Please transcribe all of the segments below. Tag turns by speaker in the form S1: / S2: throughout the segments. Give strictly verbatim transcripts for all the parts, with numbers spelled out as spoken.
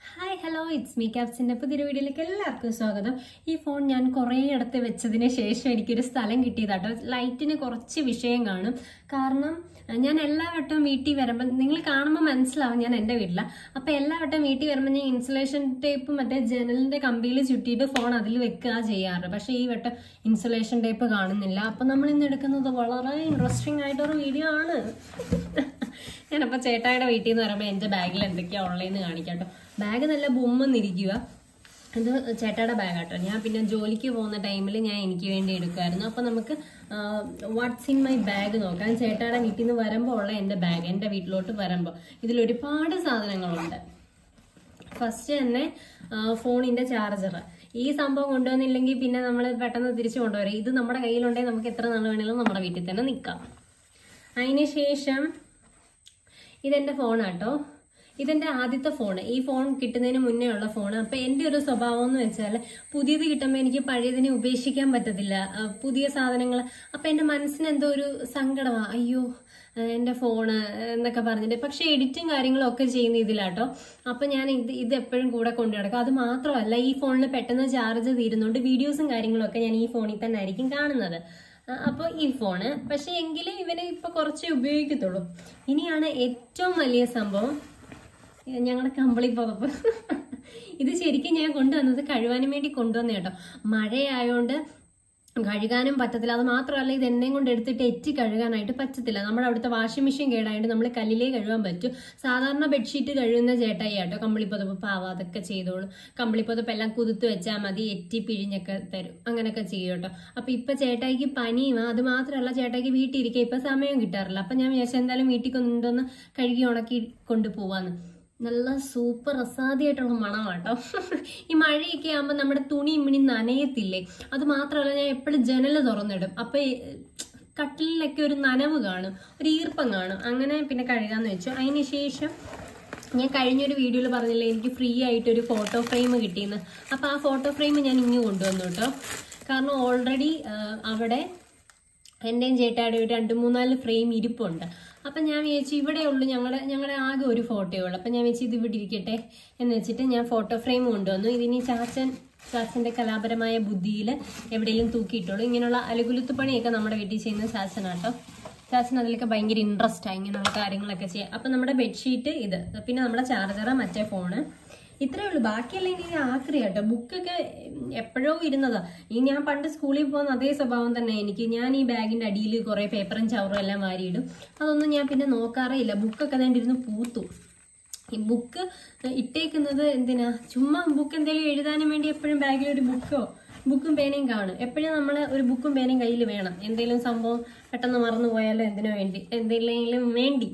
S1: Hi, hello, it's me, Captain. Now, this video is a This phone I have a light in a corchi Vishanganum. Karnam, Yanella at a meaty vermin, Ninglikanama Manslav and Enda Vidla. A pella at a meaty vermin insulation tape, Mate General, the Cambilis, you did a phone Adilveka J R. But she at insulation tape garden in Lapanaman in the Decan of the Valora, interesting idea video. And a chatted waiting the remains a bag and the online the bag and the boom and the chatted a bag at ya pin a jolly on the time in what's in my bag no can chatted and eating the varamba in the bag and the wheat load to varamba. This is part of first phone in the charger. This is something we have to pin a pattern of this. This is not a kail on the This is the phone. This is the phone. This phone is the phone. Now, I have a phone. I have a phone. I have a phone. I have a phone. But editing is okay. So, I this phone is charge videos and this phone is Now, this phone is but she is a corchi big. Ini is a ഏറ്റവും വലിയ സംഭവം ഞങ്ങളുടെ കമ്പിളി പതപ്പ് ഇത് ശരിക്കും ഞാൻ കൊണ്ടുവന്നത് കഴുകാനും വേണ്ടി കൊണ്ടുവന്നേ കേട്ടോ മഴയായോണ്ട് കഴുകാനും പറ്റത്തില്ല അത് മാത്രമല്ല ഇത് എന്നെയും കൊണ്ട് എടുത്തിട്ട് എറ്റി കഴുകാനായിട്ട് പറ്റത്തില്ല നമ്മുടെ അവിടുത്തെ വാഷിംഗ് മെഷീൻ കേടായിട്ട് നമ്മൾ കല്ലിലേ കഴുകാൻ പറ്റും സാധാരണ ബെഡ്ഷീറ്റ് കഴുകുന്ന ചേട്ടായി കേട്ടോ കമ്പിളിപ്പതപ്പ് പാവ അതൊക്കെ ചെയ്തോളൂ കമ്പിളിപ്പതപ്പ് എല്ലാം കുതിർത്ത് വെച്ചാൽ മതി എറ്റി പിഴിഞ്ഞൊക്കെ തരും അങ്ങനെയൊക്കെ ചെയ്യും കേട്ടോ അപ്പൊ ഇപ്പൊ ചേട്ടായിക്ക് പനിയും അത് മാത്രമല്ല ചേട്ടായിക്ക് വീട്ടിൽ ഇരിക്കുക ഇപ്പൊ സമയം കിട്ടാറില്ല അപ്പൊ ഞാൻ വിചാരിച്ചു എന്തായാലും വീട്ടിൽ കൊണ്ടുവന്ന് കഴുകി ഉണക്കി കൊണ്ടുപോവാന്ന് നല്ല സൂപ്പർ അസാധ്യമായിട്ടുള്ള മണമാട്ടോ ഈ മഴയൊക്കെ ആകുമ്പോൾ നമ്മുടെ തുണി ഇമ്മിണി നനയത്തില്ലേ അത് മാത്രമല്ല ഞാൻ എപ്പോഴും ജനൽ തുറന്നിടും അപ്പൊ കട്ടിലൊക്കെ ഒരു നനവ് കാണും ഒരു ഈർപ്പം കാണും അങ്ങനെ പിന്നെ കഴുകാന്ന് വെച്ചു അതിന് ശേഷം ഞാൻ കഴിഞ്ഞൊരു വീഡിയോയിൽ പറഞ്ഞില്ലേ എനിക്ക് ഫ്രീ ആയിട്ട് ഒരു ഫോട്ടോ ഫ്രെയിം കിട്ടിയെന്ന് അപ്പൊ ആ ഫോട്ടോ ഫ്രെയിം ഞാൻ ഇങ്ങ് കൊണ്ടുവന്നു കേട്ടോ കാരണം ഓൾറെഡി അവിടെ എന്റെയും ചേട്ടായുടെ രണ്ട് മൂന്നാല് ഫ്രെയിം ഇരിപ്പുണ്ട് അപ്പം ഞാൻ വിചാരിച്ചു ഇവിടെ ഉള്ളു ഞങ്ങളുടെ ഞങ്ങളുടെ ആകെ ഒരു ഫോട്ടോയേ ഉള്ളൂ അപ്പം ഞാൻ വിചാരിച്ചു ഇത് ഇവിടെ ഇരിക്കട്ടെ എന്ന് വെച്ചിട്ട് ഞാൻ ഫോട്ടോ ഫ്രെയിം കൊണ്ടുവന്നു ഇതിനി ചാച്ചൻ ചാച്ചൻ്റെ കലാപരമായ ബുദ്ധിയിൽ എവിടെയെങ്കിലും തൂക്കിയിട്ടുള്ളൂ ഇങ്ങനെയുള്ള അലകുലുത്ത് പണിയൊക്കെ നമ്മുടെ വീട്ടിൽ ചെയ്യുന്ന ചാച്ചനാട്ടോ ചാച്ചൻ അതിലൊക്കെ ഭയങ്കര ഇൻട്രസ്റ്റ് ആയി ഇങ്ങനെയുള്ള കാര്യങ്ങളൊക്കെ ചെയ്യാം അപ്പം നമ്മുടെ ബെഡ്ഷീറ്റ് ഇത് പിന്നെ നമ്മുടെ ചാർജറ് മറ്റേ ഫോണ് ഇത്രയേ ഉള്ളൂ ബാക്കിയെല്ലാം ഇനി ആക്രി കേട്ടോ ബുക്കൊക്കെ എപ്പോഴോ ഇരുന്നതാ ഈ ഞാൻ പണ്ട് സ്കൂളിൽ പോകുന്ന അതേ സ്വഭാവം തന്നെ എനിക്ക് ഞാൻ ഈ ബാഗിന്റെ അടിയിൽ കുറെ പേപ്പറും ചവറും എല്ലാം വാരിയിടും അതൊന്നും ഞാൻ പിന്നെ നോക്കാറേ ഇല്ല ബുക്കൊക്കെ അതിൻ്റെ പൂത്തു ഈ ബുക്ക് ഇട്ടേക്കുന്നത് എന്തിനാ ചുമ്മാ ബുക്ക് എന്തെങ്കിലും എഴുതാനും വേണ്ടി എപ്പോഴും ബാഗിൽ ഒരു ബുക്കോ ബുക്കും പേനയും കാണും എപ്പോഴും നമ്മൾ ഒരു ബുക്കും പേനയും കയ്യിൽ വേണം എന്തെങ്കിലും സംഭവം പെട്ടെന്ന് മറന്നു പോയാലോ എന്തിനോ വേണ്ടി എന്തെങ്കിലും വേണ്ടി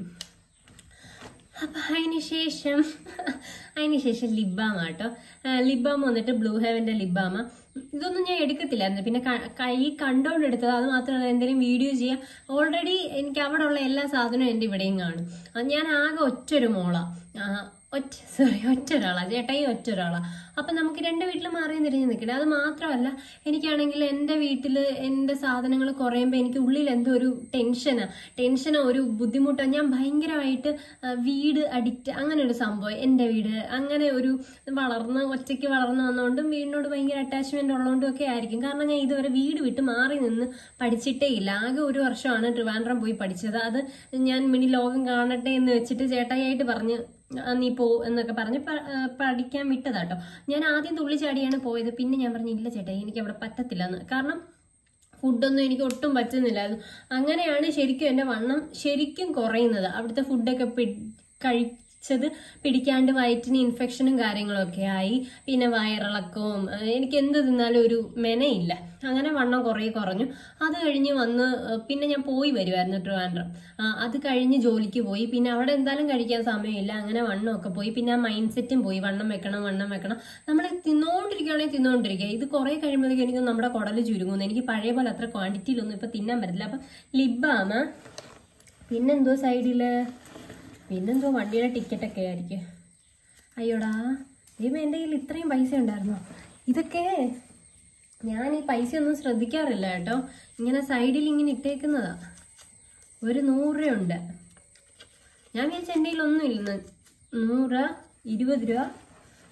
S1: അപ്പൊ അതിന് ശേഷം അതിന് ശേഷം ലിബാമ കേട്ടോ ലിബാമ വന്നിട്ട് ബ്ലൂ ഹെവന്റെ ലിബാമ ഇതൊന്നും ഞാൻ എടുക്കത്തില്ലായിരുന്നു പിന്നെ കൈ കണ്ടോണ്ട് എടുത്തത് അത് മാത്രമല്ല എന്തെങ്കിലും വീഡിയോ ചെയ്യാം ഓൾറെഡി എനിക്ക് അവിടെ ഉള്ള എല്ലാ സാധനവും എൻ്റെ ഇവിടെയും കാണും ഞാൻ ആകെ ഒറ്റൊരു മോളാ ഒറ്റ സോറി ഒറ്റ ഒരാളാ ചേട്ടായി ഒറ്റ ഒരാളാ അപ്പൊ നമുക്ക് രണ്ട് വീട്ടിൽ മാറിയും തിരിഞ്ഞ് നിൽക്കട്ടെ അത് മാത്രമല്ല എനിക്കാണെങ്കിൽ എൻ്റെ വീട്ടിൽ എൻ്റെ സാധനങ്ങൾ കുറയുമ്പോൾ എനിക്ക് ഉള്ളിൽ എന്തോ ഒരു ടെൻഷനാ ടെൻഷനോ ഒരു ബുദ്ധിമുട്ടോ ഞാൻ ഭയങ്കരമായിട്ട് വീട് അഡിക്റ്റ് അങ്ങനെ ഒരു സംഭവം എൻ്റെ വീട് അങ്ങനെ ഒരു വളർന്ന് ഒറ്റയ്ക്ക് വളർന്നു വന്നുകൊണ്ടും വീടിനോട് ഭയങ്കര അറ്റാച്ച്മെന്റ് ഉള്ളതുകൊണ്ടും ഒക്കെ ആയിരിക്കും കാരണം ഞാൻ ഇതുവരെ വീട് വിട്ട് മാറി നിന്ന് പഠിച്ചിട്ടേ ഇല്ല ആകെ ഒരു വർഷമാണ് ട്രിവാൻഡ്രം പോയി പഠിച്ചത് അത് ഞാൻ മിനി ലോകം കാണട്ടെ എന്ന് വെച്ചിട്ട് ചേട്ടായിട്ട് പറഞ്ഞ് നീ പോ എന്നൊക്കെ പറഞ്ഞ് പഠിക്കാൻ വിട്ടതാട്ടോ ഞാൻ ആദ്യം തുള്ളിച്ചാടിയാണ് പോയത് പിന്നെ ഞാൻ പറഞ്ഞു ഇല്ല ചേട്ടാ എനിക്ക് അവിടെ പറ്റത്തില്ല എന്ന് കാരണം ഫുഡൊന്നും എനിക്ക് ഒട്ടും പറ്റുന്നില്ലായിരുന്നു അങ്ങനെയാണ് ശരിക്കും എൻ്റെ വണ്ണം ശരിക്കും കുറയുന്നത് അവിടുത്തെ ഫുഡൊക്കെ കഴിച്ചത് പിടിക്കാണ്ട് വയറ്റിന് ഇൻഫെക്ഷനും കാര്യങ്ങളൊക്കെ ആയി പിന്നെ വയറിളക്കവും എനിക്ക് എന്ത് തിന്നാലും ഒരു മെനയില്ല അങ്ങനെ വണ്ണം കുറേ കുറഞ്ഞു അത് കഴിഞ്ഞ് വന്ന് പിന്നെ ഞാൻ പോയി വരുമായിരുന്നു ട്രിവാൻഡ്രം അത് കഴിഞ്ഞ് ജോലിക്ക് പോയി പിന്നെ അവിടെ എന്തായാലും കഴിക്കാൻ സമയമില്ല അങ്ങനെ വണ്ണമൊക്കെ പോയി പിന്നെ ആ മൈൻഡ് സെറ്റും പോയി വണ്ണം വെക്കണം വണ്ണം വെക്കണം നമ്മൾ തിന്നോണ്ടിരിക്കുകയാണെങ്കിൽ തിന്നോണ്ടിരിക്കുക ഇത് കുറെ കഴിയുമ്പോഴേക്കും എനിക്ക് നമ്മുടെ കുടല് ചുരുങ്ങുന്നു എനിക്ക് പഴയ പോലെ അത്ര ക്വാണ്ടിറ്റിയിലൊന്നും ഇപ്പൊ തിന്നാൻ പറ്റില്ല അപ്പൊ ലിബാമ പിന്നെന്തോ സൈഡില് പിന്നെന്തോ വണ്ടിയുടെ ടിക്കറ്റൊക്കെ ആയിരിക്കും അയ്യോടാ ദൈവം എൻ്റെ കയ്യിൽ ഇത്രയും പൈസ ഉണ്ടായിരുന്നോ ഇതൊക്കെ ഞാൻ ഈ പൈസ ഒന്നും ശ്രദ്ധിക്കാറില്ല കേട്ടോ ഇങ്ങനെ സൈഡിൽ ഇങ്ങനെ ഇട്ടേക്കുന്നതാ ഒരു നൂറ് രൂപയുണ്ട് ഞാൻ വിചാരിച്ച എൻ്റെ കയ്യിൽ ഒന്നും ഇല്ലെന്ന് നൂറ് ഇരുപത് രൂപ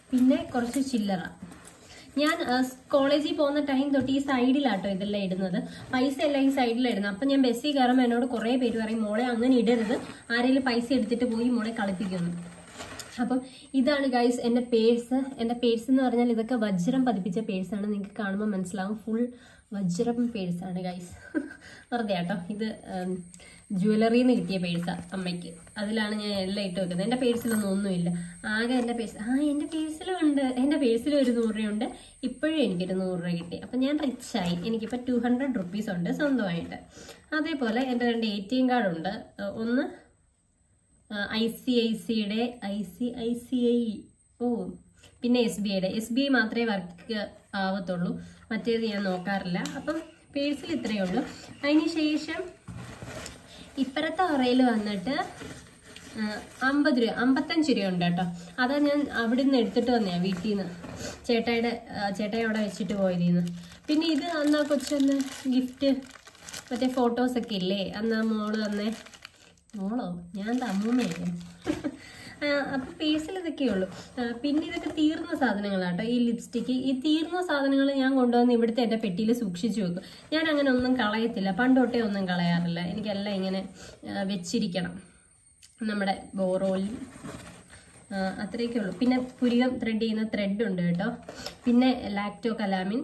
S1: പിന്നെ കുറച്ച് ചില്ലറ. ഞാൻ കോളേജിൽ പോകുന്ന ടൈം തൊട്ട് ഈ സൈഡിലാട്ടോ ഇതെല്ലാം ഇടുന്നത്. പൈസ എല്ലാം ഈ സൈഡിലാണ് ഇടുന്നത്. അപ്പം ഞാൻ ബസ്സിൽ കയറുമ്പോൾ എന്നോട് കുറേ പേര് പറയും, മോളെ അങ്ങനെ ഇടരുത്, ആരെങ്കിലും പൈസ എടുത്തിട്ട് പോയി മോളെ കളിപ്പിക്കുന്നു. അപ്പം ഇതാണ് ഗൈസ് എൻ്റെ പേഴ്സ്. എൻ്റെ പേഴ്സ് എന്ന് പറഞ്ഞാൽ ഇതൊക്കെ വജ്രം പതിപ്പിച്ച പേഴ്സാണ്. നിങ്ങൾക്ക് കാണുമ്പോൾ മനസ്സിലാവും, ഫുൾ വജ്രം പേഴ്സാണ് ഗൈസ്. വെറുതെ കേട്ടോ, ഇത് ജ്വല്ലറിന്ന് കിട്ടിയ പേഴ്സാണ് അമ്മയ്ക്ക്. അതിലാണ് ഞാൻ എല്ലാം ഇട്ട് വെക്കുന്നത്. എൻ്റെ പേഴ്സിലൊന്നും ഒന്നുമില്ല, ആകെ എൻ്റെ പേഴ്സ്. ആ എൻ്റെ പേഴ്സിലും ഉണ്ട്, എൻ്റെ പേഴ്സിലും ഒരു നൂറ് രൂപയുണ്ട്. ഇപ്പോഴും എനിക്കൊരു നൂറ് രൂപ കിട്ടി. അപ്പം ഞാൻ റിച്ചായി. എനിക്കിപ്പോൾ ടു ഹൺഡ്രഡ് റുപ്പീസ് ഉണ്ട് സ്വന്തമായിട്ട്. അതേപോലെ എൻ്റെ രണ്ട് എ ടി എം കാർഡുണ്ട്. ഒന്ന് ഐ സി ഐ സിയുടെ I C I C I ഓ പിന്നെ എസ് ബി ഐയുടെ. എസ് ബി ഐ മാത്രമേ വർക്ക് ആവത്തുള്ളൂ, മറ്റേത് ഞാൻ നോക്കാറില്ല. അപ്പം പേഴ്സിൽ ഇത്രയേ ഉള്ളൂ. അതിന് ശേഷം ഇപ്പുറത്തെ അറയിൽ വന്നിട്ട് അമ്പത് രൂപ അമ്പത്തഞ്ച് രൂപ ഉണ്ട് കേട്ടോ. അതാ ഞാൻ അവിടെ നിന്ന് എടുത്തിട്ട് വന്നേ, വീട്ടിൽ നിന്ന് ചേട്ടായിയുടെ ചേട്ടായി അവിടെ വെച്ചിട്ട് പോയതിൽ നിന്ന്. പിന്നെ ഇത് അന്നാ കൊച്ചൊന്ന് ഗിഫ്റ്റ്, മറ്റേ ഫോട്ടോസൊക്കെ ഇല്ലേ അന്നാ മോള് തന്നെ. മോളോ ഞാൻ അമ്മൂമ്മയായിരുന്നു. അപ്പം പേഴ്സിൽ ഇതൊക്കെ ഉള്ളൂ. പിന്നെ ഇതൊക്കെ തീർന്ന സാധനങ്ങളാട്ടോ. ഈ ലിപ്സ്റ്റിക്ക്, ഈ തീർന്ന സാധനങ്ങൾ ഞാൻ കൊണ്ടുവന്ന് ഇവിടുത്തെ എൻ്റെ പെട്ടിയിൽ സൂക്ഷിച്ചു വെക്കും. ഞാൻ അങ്ങനെ ഒന്നും കളയത്തില്ല, പണ്ടൊട്ടേ ഒന്നും കളയാറില്ല. എനിക്കെല്ലാം ഇങ്ങനെ വെച്ചിരിക്കണം നമ്മുടെ ബോറോയിൽ. അത്രയൊക്കെ ഉള്ളൂ. പിന്നെ പുരികം ത്രെഡ് ചെയ്യുന്ന ത്രെഡ് ഉണ്ട് കേട്ടോ. പിന്നെ ലാക്ടോ കലാമിൻ.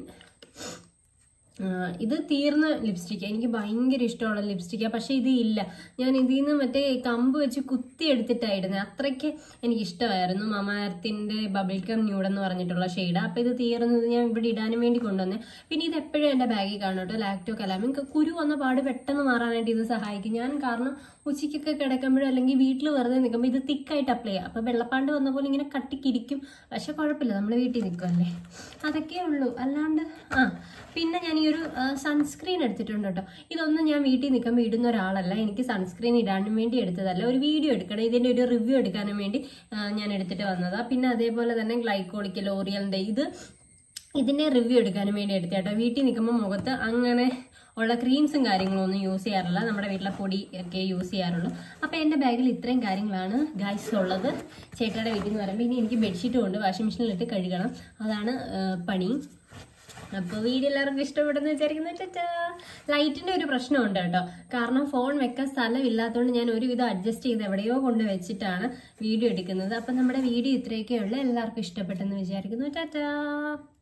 S1: ഇത് തീർന്ന ലിപ്സ്റ്റിക്ക്, എനിക്ക് ഭയങ്കര ഇഷ്ടമുള്ള ലിപ്സ്റ്റിക്കാണ്. പക്ഷെ ഇത് ഇല്ല, ഞാൻ ഇതിൽ നിന്ന് മറ്റേ കമ്പ് വെച്ച് കുത്തി എടുത്തിട്ടായിരുന്നത്. അത്രയ്ക്ക് എനിക്ക് ഇഷ്ടമായിരുന്നു. മമാർത്തിൻ്റെ ബബിൾ കം ന്യൂഡ് എന്ന് പറഞ്ഞിട്ടുള്ള ഷെയ്ഡാണ്. അപ്പോൾ ഇത് തീർന്നത് ഞാൻ ഇവിടെ ഇടാനും വേണ്ടി കൊണ്ടുവന്നേ. പിന്നെ ഇത് എപ്പോഴും എൻ്റെ ബാഗിൽ കാണും കേട്ടോ, ലാക്ടോ കലാമിൻ. കുരു വന്ന പാട് പെട്ടെന്ന് മാറാനായിട്ട് ഇത് സഹായിക്കും. ഞാൻ കാരണം ഉച്ചയ്ക്കൊക്കെ കിടക്കുമ്പോഴോ അല്ലെങ്കിൽ വീട്ടിൽ വെറുതെ നിൽക്കുമ്പോൾ ഇത് തിക്കായിട്ട് അപ്ലൈ ചെയ്യാം. അപ്പോൾ വെള്ളപ്പാണ്ട് വന്ന പോലെ ഇങ്ങനെ കട്ടിക്കിരിക്കും. പക്ഷെ കുഴപ്പമില്ല, നമ്മൾ വീട്ടിൽ നിൽക്കുമല്ലേ. അതൊക്കെ ഉള്ളൂ. അല്ലാണ്ട് ആ പിന്നെ ഞാൻ ഈ ഒരു സൺസ്ക്രീൻ എടുത്തിട്ടുണ്ട് കേട്ടോ. ഇതൊന്നും ഞാൻ വീട്ടിൽ നിൽക്കുമ്പോൾ ഇടുന്ന ഒരാളല്ല, എനിക്ക് സൺസ്ക്രീൻ ഇടാനും വേണ്ടി എടുത്തതല്ല, ഒരു വീഡിയോ എടുക്കണം, ഇതിൻ്റെ ഒരു റിവ്യൂ എടുക്കാനും വേണ്ടി ഞാൻ എടുത്തിട്ട് വന്നതാണ്. പിന്നെ അതേപോലെ തന്നെ ഗ്ലൈക്കോളിക്ക് ലോറിയലിൻ്റെ ഇത് ഇതിൻ്റെ റിവ്യൂ എടുക്കാനും വേണ്ടി എടുത്ത കേട്ടോ. വീട്ടിൽ നിൽക്കുമ്പോൾ മുഖത്ത് അങ്ങനെ ഉള്ള ക്രീംസും കാര്യങ്ങളും ഒന്നും യൂസ് ചെയ്യാറില്ല, നമ്മുടെ വീട്ടിലെ പൊടി ഒക്കെ യൂസ് ചെയ്യാറുള്ളൂ. അപ്പോൾ എൻ്റെ ബാഗിൽ ഇത്രയും കാര്യങ്ങളാണ് ഗൈസ് ഉള്ളത്. ചേട്ടയുടെ വീട്ടിൽ നിന്ന് പറയുമ്പോൾ ഇനി എനിക്ക് ബെഡ്ഷീറ്റും ഉണ്ട്, വാഷിംഗ് മെഷീനിലിട്ട് കഴുകണം, അതാണ് പണി. അപ്പോൾ വീഡിയോ എല്ലാവർക്കും ഇഷ്ടപ്പെടുന്നു വിചാരിക്കുന്നു. ചേച്ചാ ലൈറ്റിൻ്റെ ഒരു പ്രശ്നമുണ്ട് കേട്ടോ, കാരണം ഫോൺ വെക്കാൻ സ്ഥലമില്ലാത്തതുകൊണ്ട് ഞാൻ ഒരുവിധം അഡ്ജസ്റ്റ് ചെയ്ത് എവിടെയോ കൊണ്ട് വെച്ചിട്ടാണ് വീഡിയോ എടുക്കുന്നത്. അപ്പം നമ്മുടെ വീഡിയോ ഇത്രയൊക്കെ ഉള്ളൂ. എല്ലാവർക്കും ഇഷ്ടപ്പെട്ടെന്ന് വിചാരിക്കുന്നു. ചേച്ചാ.